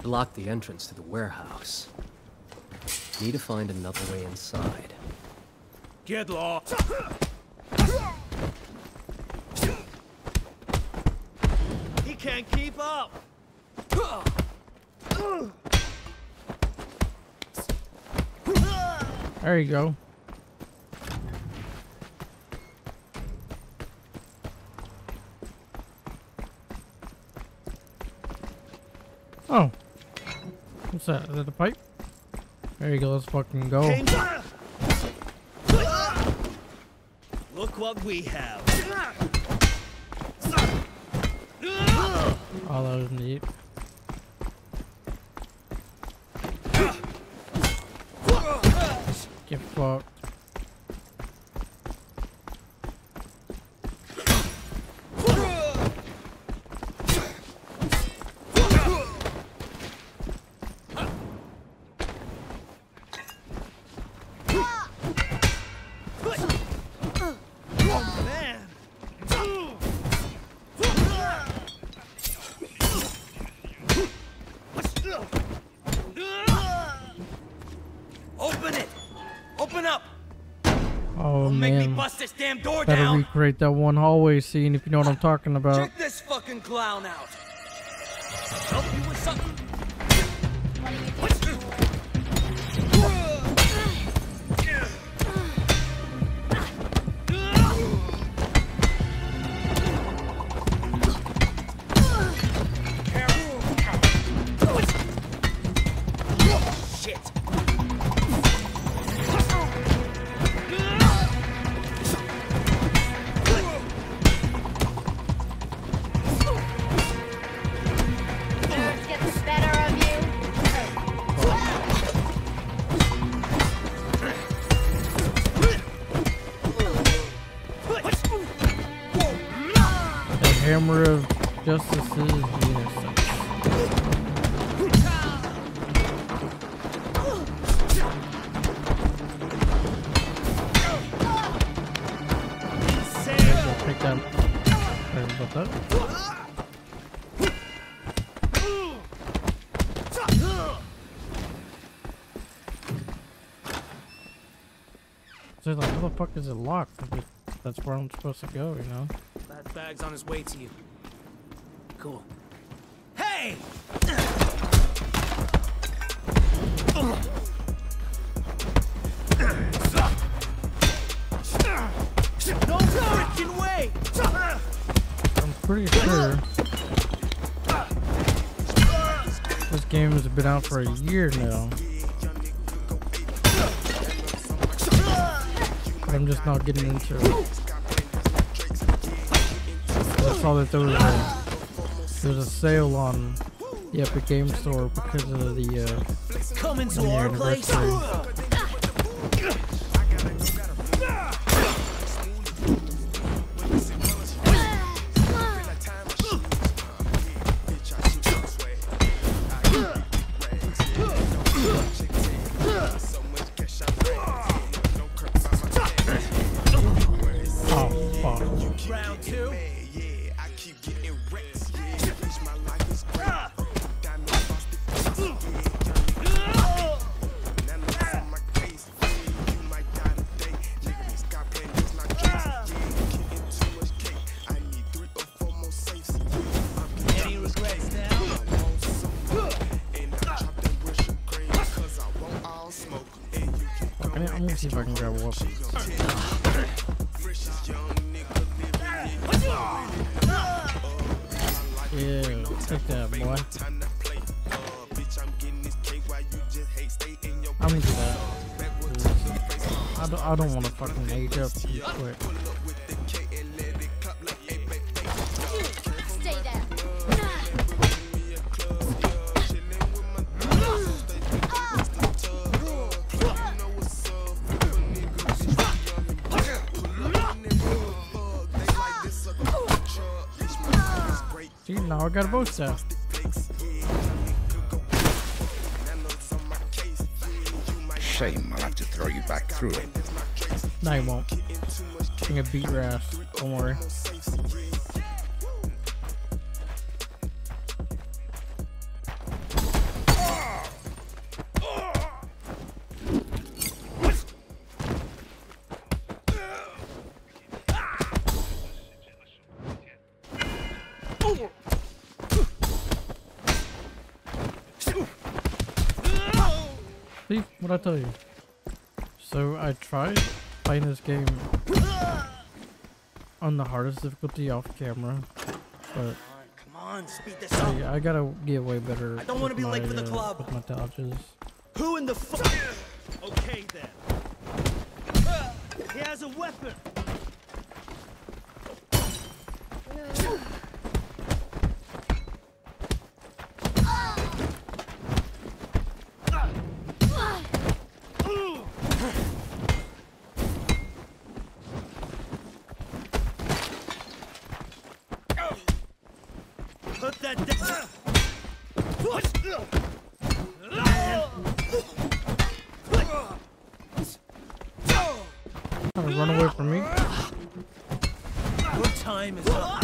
Blocked the entrance to the warehouse. Need to find another way inside. Get lost. He can't keep up. There you go. Oh. What's that? Is that the pipe? There you go, let's fucking go. Look what we have. Oh, that was neat. Get fucked. Open it! Open up! Oh Don't make me man. bust this damn door Better down! recreate that one hallway scene if you know what I'm talking about. Check this fucking clown out! Help you with something? Hammer of Justice's innocence. Pick that. Sorry about that. So like, how the fuck is it locked? That's where I'm supposed to go, you know? That bag's on his way to you. Cool. Hey! No freaking way! I'm pretty sure this game has been out for a year now. But I'm just not getting into it. I saw that there was a sale on the Epic Game Store because of the Coming to the our place. anniversary. Round two. Any regrets now? I'm gonna see if I can grab a weapon. Yeah, take that, boy. I'm gonna do that. I don't want to fucking age up too quick. Stay there. See, now I got a bow staff. Shame I'll have to throw you back through it. No, you won't. I'm gonna beat your ass. Don't worry. What'd I tell you? So I tried playing this game on the hardest difficulty off camera, but Come on, speed this up. I gotta get way better. I don't wanna be late for the club. With my dodges. Who in the fuck? Okay then. He has a weapon. Put that down. Trying to run away from me. Your time is up.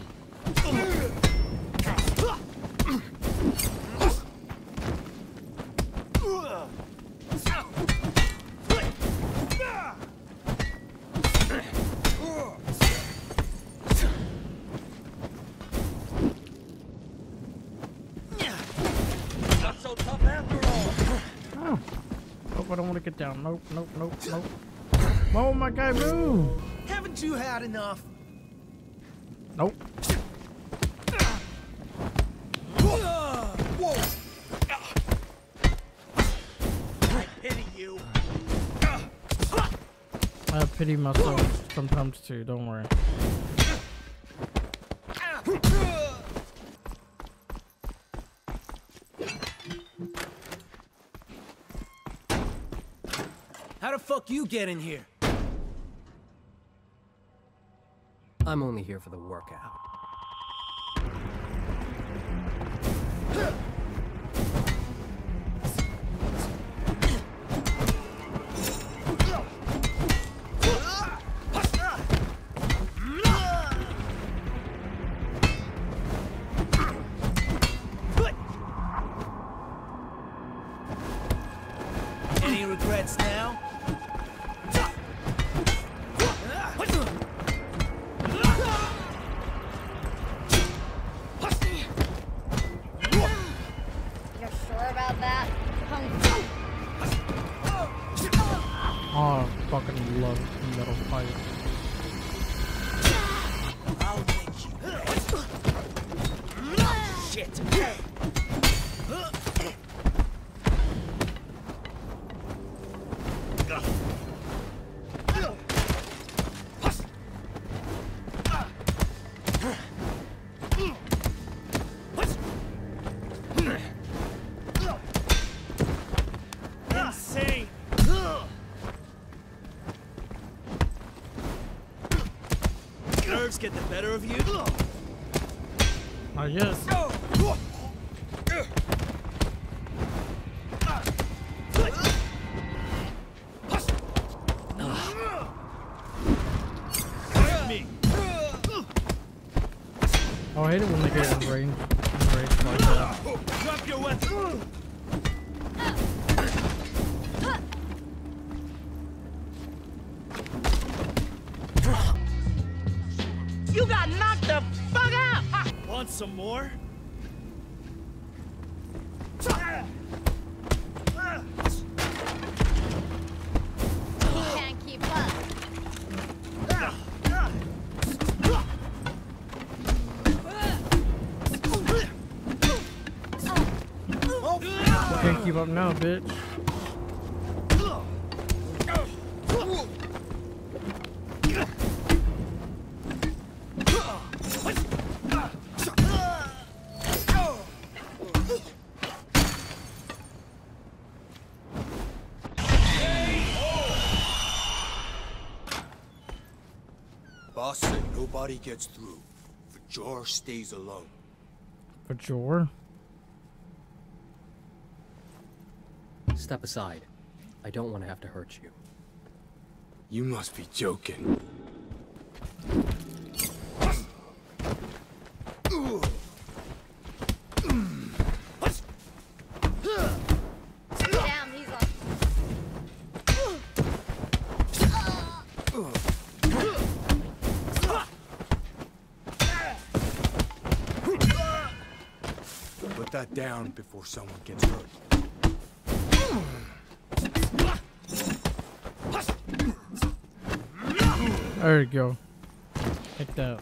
Not so tough after all. Oh. Nope, I don't want to get down. Nope, nope, nope, nope. Oh my god, move! Haven't you had enough? Nope. Whoa! I pity you. I pity myself sometimes too, don't worry. How the fuck you get in here? I'm only here for the workout. Any regrets now? You're sure about that? Kung Fu. Oh, I fucking love metal fight. I'll make you. Shit. Insane. Nerves get the better of you. Not yet. Me. Oh, I hate it when they get in range like that. Drop your weapon. You got knocked the fuck out! Want some more? He can't keep up. Can't keep up now, bitch. Boss said nobody gets through. Fajor stays alone. For sure. Step aside. I don't want to have to hurt you. You must be joking. Damn, he's on. Put that down before someone gets hurt. There you go. Like that.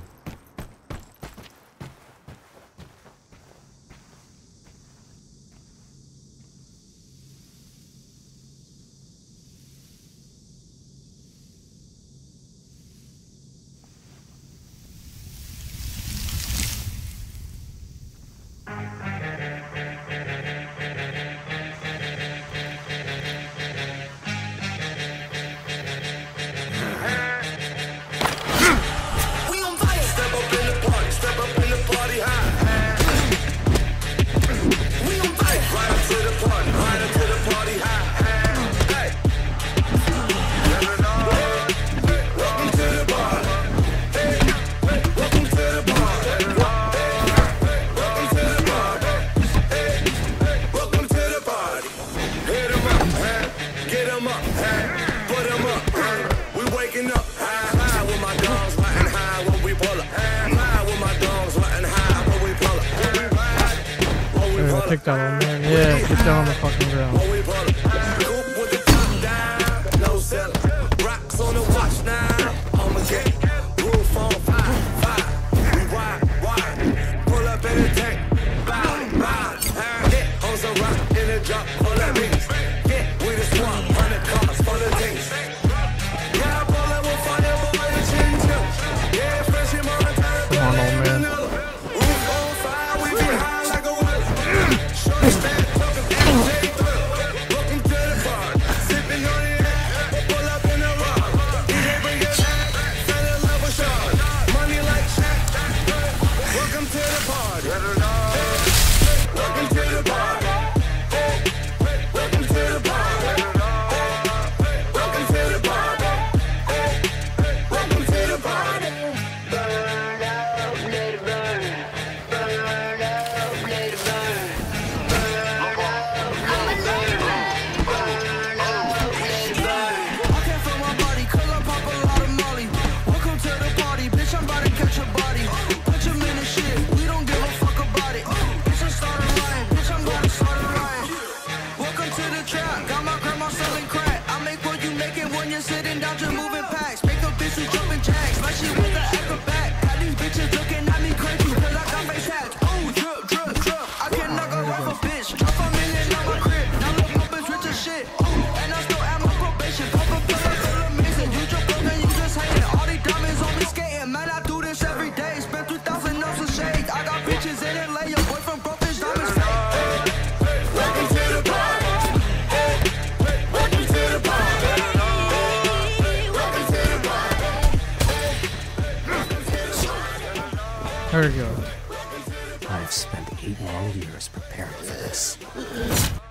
Take that on there. Yeah, get down on the fucking ground. Rocks on the watch now. I'ma get roof on fire. We wide. Pull up in the tank. Ride. Hit on some rock in the drop full of beats. Get with the swamp, 100 cars for the things. Yeah, pull up with fire, boy, and chin chip. Yeah, fresh in my time. Come on, old man. Roof on fire, we be high like a whale. Short stand, talking everything through. Welcome to the bar. Sipping on the air. Pull up in the rock. DJ bring it back. Fell in love with Sean. Money like Shaq. Welcome to the party. Welcome to the party. Welcome to the party. Welcome to the party. Welcome to the party. Burn up, let it burn. Burn up, let it burn. I came from my body, cause I pop a lot of molly. Welcome to the party, bitch, I'm about to catch a body. Put your in the shit, we don't give a fuck about it. Bitch, I started lying, bitch, I'm about to start a riot. Welcome to the trap, got my grandma selling crack. I make what you making when you're sitting down just moving packs. Make a bitch who's jumping jacks, like she was the acrobat. Had these bitches looking at me crazy, cause I got face hats. Oh, drip, drip, drip, I can knock her off a bitch. Drop $1 million on my crib, now look up is rich as shit. And I still at my probation, pop a pill, I feel amazing. You just broke and you just hating. All these diamonds on me skating, man, I do this every day. Spend 3,000 ounces of shades. I got bitches in LA, your boyfriend broke his diamonds fake. Welcome to the party. Welcome to the party. Welcome to the party. There you go. I have spent 8 long years preparing for this.